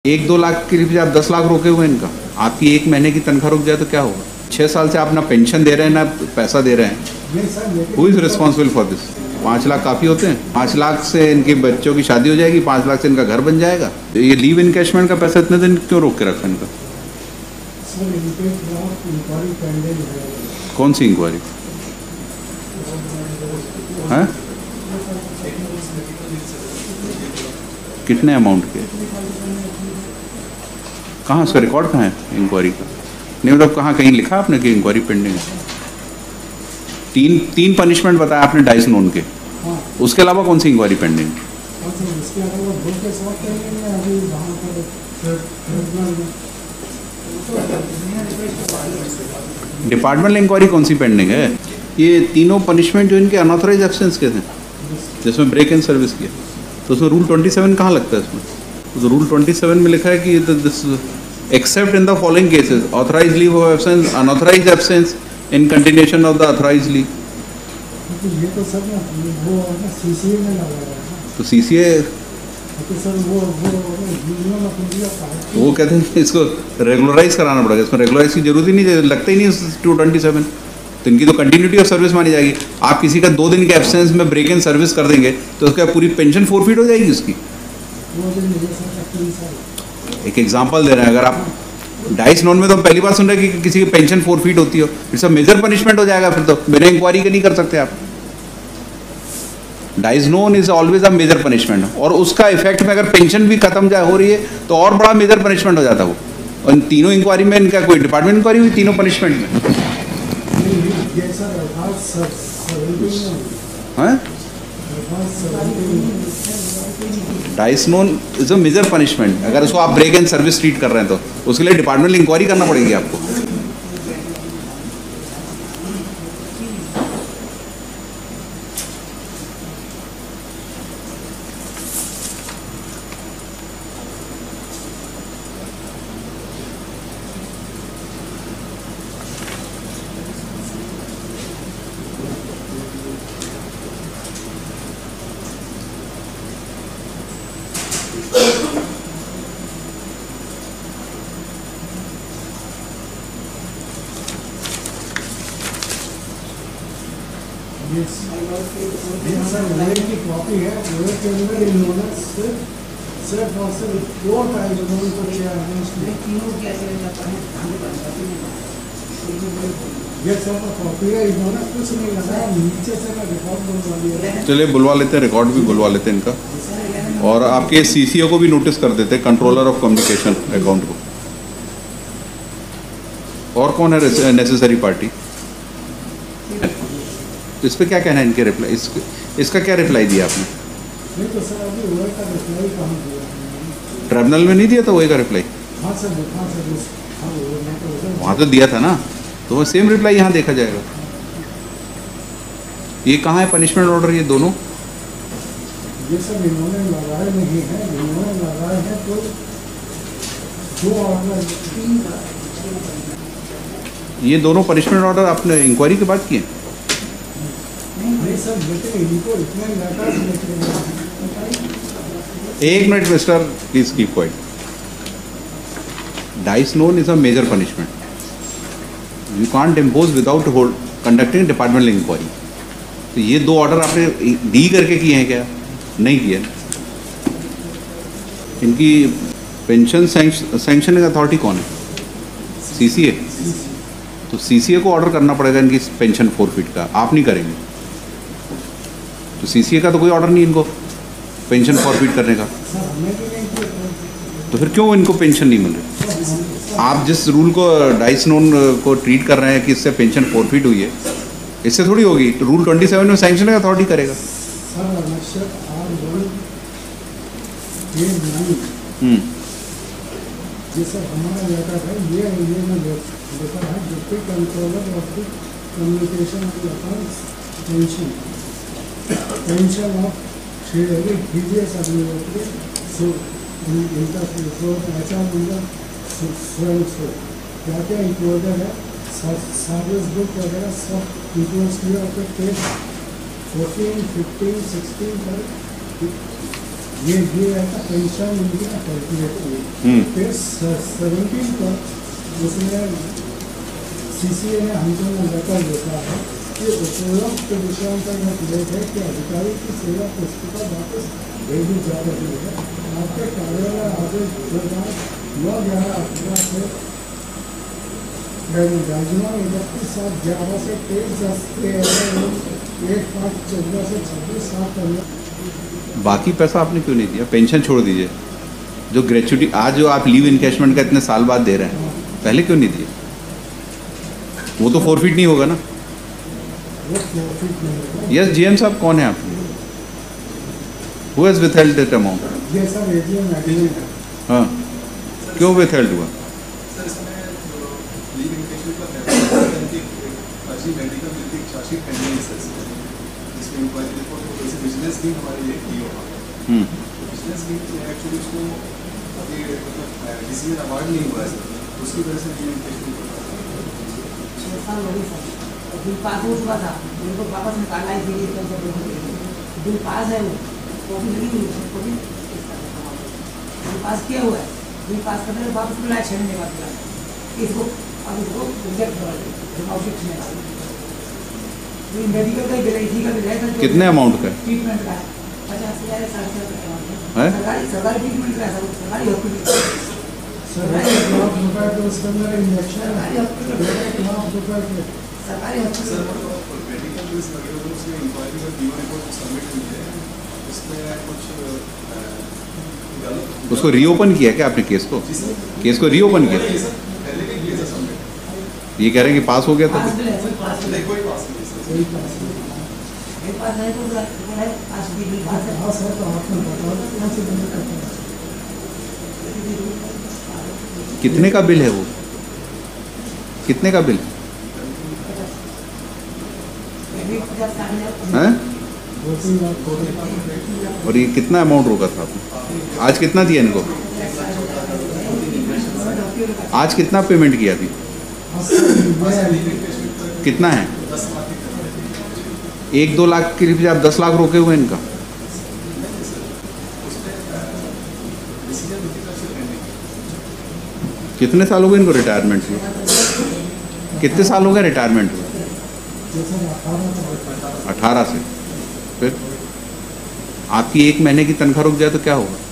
1-2 लाख के लिए आप 10 लाख रोके हुए इनका, आपकी 1 महीने की तनख्वाह रुक जाए तो क्या होगा? 6 साल से आप ना पेंशन दे रहे हैं ना पैसा दे रहे हैं। Who is responsible for this? 5 lakh काफ़ी होते हैं? 5 लाख से इनके बच्चों की शादी हो जाएगी, 5 लाख से इनका घर बन जाएगा। ये लीव इनकैशमेंट का पैसा इतने दिन क्यों रोक के रखा इनका? कौन सी इंक्वायरी है? कितने अमाउंट के? कहाँ उसका रिकॉर्ड कहाँ है इंक्वायरी का? नहीं मतलब कहाँ कहीं लिखा आपने कि इंक्वायरी पेंडिंग है? तीन पनिशमेंट बताया आपने डाइस नोन के, उसके अलावा कौन सी इंक्वायरी पेंडिंग है? डिपार्टमेंटल इंक्वायरी कौन सी पेंडिंग है? ये तीनों पनिशमेंट जो इनके अनऑथराइज एब्सेंस के थे, जिसमें ब्रेक इन सर्विस किया, तो उसमें रूल 27 कहाँ लगता है इसमें? तो रूल 27 में लिखा है कि this except in the following cases authorise leave of absence, unauthorise absence in continuation of the authorise leave. ये तो सर वो सीसीए में लगा है। तो सीसीए तो सर वो कहते हैं कि इसको रेगुलराइज कराना पड़ेगा, इसमें रेगुलराइज की जरूरत ही नहीं है, लगता ही नहीं 227। तो इनकी तो कंटिन्यूटी ऑफ सर्विस मानी जाएगी। आप किसी का 2 दिन के एब्सेंस में ब्रेक इन सर्विस कर देंगे तो उसका पूरी पेंशन फोरफिट हो जाएगी उसकी। एक एग्जांपल दे रहे हैं, अगर आप डाइस नोन में तो हम पहली बार सुन रहे हैं कि किसी की पेंशन फोरफिट होती हो, इट्स अ मेजर पनिशमेंट हो जाएगा फिर तो, बिना इंक्वायरी के नहीं कर सकते आप। Dies non is always a major punishment, और उसका इफेक्ट में अगर पेंशन भी खत्म हो रही है तो और बड़ा मेजर पनिशमेंट हो जाता है वो। और इन तीनों इंक्वायरी में इनका कोई डिपार्टमेंट इंक्वायरी हुई तीनों पनिशमेंट में? Dies non is a major punishment, अगर उसको आप ब्रेक इन सर्विस ट्रीट कर रहे हैं तो उसके लिए डिपार्टमेंटल इंक्वायरी करना पड़ेगी आपको। की कॉपी है, के अंदर इन्होंने सिर्फ और सिर्फ 2 टाइम को किया है। तीनों कैसे जाता है? ये सब कॉपी है, इन्होंने कुछ नहीं लगाया, नीचे से मैं रिकॉर्ड बुलवा लिया। चलिए बुलवा लेते हैं, रिकॉर्ड भी बुलवा लेते हैं इनका, और आपके सीसीओ को भी नोटिस कर देते हैं, कंट्रोलर ऑफ कम्युनिकेशन अकाउंट को। और कौन है नेसेसरी पार्टी? इस पे क्या कहना है इनके रिप्लाई? इसका क्या रिप्लाई दिया आपने? नहीं तो सर अभी वो का रिप्लाई कहाँ दिया? ट्रिब्यूनल में नहीं दिया था वो का रिप्लाई? हाँ सर, वहाँ तो दिया था ना, तो वो सेम रिप्लाई यहाँ देखा जाएगा। ये कहाँ है पनिशमेंट ऑर्डर? ये दोनों ये सब इन्होंने लगाए नहीं है, इन्होंने लगाए हैं तो 2 ऑर्डर 3 का। ये दोनों पनिशमेंट ऑर्डर आपने इंक्वायरी के बाद किए? एक minute mister, please keep quiet. Dies non is a major punishment, you can't impose without hold conducting departmental inquiry. तो ये 2 ऑर्डर आपने डी करके किए हैं क्या? नहीं किए। इनकी पेंशन सैंक्शनिंग अथॉरिटी कौन है? सीसीए। तो सीसीए को ऑर्डर करना पड़ेगा इनकी पेंशन फोरफिट का, आप नहीं करेंगे। तो सीसीए का तो कोई ऑर्डर नहीं इनको पेंशन फॉरफिट करने का, तो फिर क्यों इनको पेंशन नहीं मिल रही? आप जिस रूल को डाइस नोन को ट्रीट कर रहे हैं कि इससे पेंशन फॉरफिट हुई है, इससे थोड़ी होगी। तो रूल 27 में सैंक्शन अथॉरिटी करेगा। हमारा लेटर है, ये मैं लेटर है deputy controller of the communication of pension of Sridevi DGS administratory so इनका एचआर नंबर स्वयं सो क्या क्या इंक्लूडेड है, सर्विस बुक वगैरह सब इंक्लूड किया। पेज 14, 15, 16 पर ये ऐसा पेंशन इनका कैलकुलेट किए। फिर 17 पर उसमें CCA ने हमको लेकर देखा है कि उपरोक्त विषयों का यह उल्लेख है कि अधिकारी की सेवा पुस्तिका वापस भेजी जा रही है। आपके कार्यालय आदेश 2009/11/18 से राजनामा 31/7/11 से 23/10/1/5/14 से 26/7/15। बाकी पैसा आपने क्यों नहीं दिया? पेंशन छोड़ दीजिए, जो ग्रेचुटी आज जो आप लीव इनकैशमेंट का इतने साल बाद दे रहे हैं, पहले क्यों नहीं दिए? वो तो फॉरफिट नहीं होगा ना। यस GM साहब, कौन है आप? Who has withheld that amount? ये सर AGM एग्रीमेंट है। हाँ, क्यों विथहेल्ड हुआ? सर इसमें लीव इनकेशमेंट का अर्जी मेडिकल विद चार्जशीट पेंडिंग है सर, जिसमें इंक्वायरी रिपोर्ट को जैसे बिजनेस स्कीम हमारे लिए की होगा। बिजनेस स्कीम एक्चुअली उसको अभी मतलब डिसीजन अवार्ड नहीं हुआ है सर, उसकी वजह से लीव इनकेशमेंट कर रहा है। बिल पास हो चुका था, उनको वापस निकालना है, बिल पास है, वो कॉपी लगी हुई है, कॉपी बिल पास किया हुआ है, बिल पास करने के वापस मिला 6 महीने बाद मिला इसको, अब इसको रिजेक्ट कर दिया। मेडिकल का बिल है, इसी का बिल है। कितने अमाउंट का? ट्रीटमेंट का 50,000 है, सरकारी ट्रीटमेंट का है, सरकारी हॉस्पिटल। सर ₹1,00,000 तो उसके अंदर इंजेक्शन है, ₹1,00,000 के सरकारी हॉस्पिटल। सर मेडिकल बिल्स लगे हुए उसमें इंक्वायरी का DO रिपोर्ट सबमिट हुई है, उसमें कुछ गलत उसको रीओपन किया क्या आपने केस को? केस को रीओपन किया? पहले भी किया था सबमिट, ये कह रहे हैं कि पास हो गया था। पास बिल है, कोई पास बिल है, नहीं कोई पास नहीं सर। कोई पास नहीं। एक पास है तो है, पास भी नहीं पास है। हाँ सर, तो आपने बताओ कौन से बंदे करते हैं? कितने का बिल है वो? कितने का बिल है? 2-3 लाख और ये कितना अमाउंट रोका था आपने? आज कितना दिया इनको? आज कितना पेमेंट किया थी? कितना है? 1-2 लाख के लिए आप 10 लाख रोके हुए इनका। कितने साल हो गए इनको रिटायरमेंट हुए? कितने साल हो गए रिटायरमेंट हुए? 18 से। फिर आपकी 1 महीने की तनख्वाह रुक जाए तो क्या होगा?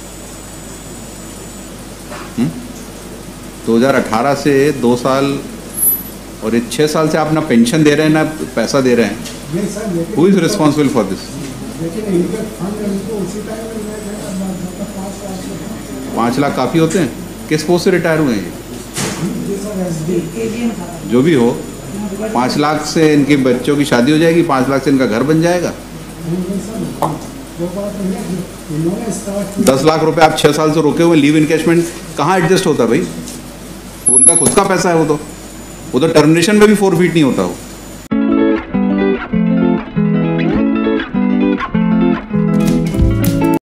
2018 से 2 साल और ये 6 साल से आप ना पेंशन दे रहे हैं ना पैसा दे रहे हैं। नहीं सर, लेकिन who is responsible for this? लेकिन इनके फंड इनको उसी टाइम में मिल गए, 5 लाख से। 5 लाख काफ़ी होते हैं? किस पोस्ट से रिटायर हुए हैं ये? जी सर, SD AGM था। जो भी हो, 5 लाख से इनके बच्चों की शादी हो जाएगी, 5 लाख से इनका घर बन जाएगा। नहीं सर, वो बात नहीं है। इन्होंने स्टार्ट किया 10 लाख रुपए आप 6 साल से रोके हुए, लीव इनकैशमेंट कहाँ एडजस्ट होता है भाई? उनका खुद का पैसा है वो तो टर्मिनेशन में भी फॉरफिट नहीं होता हो।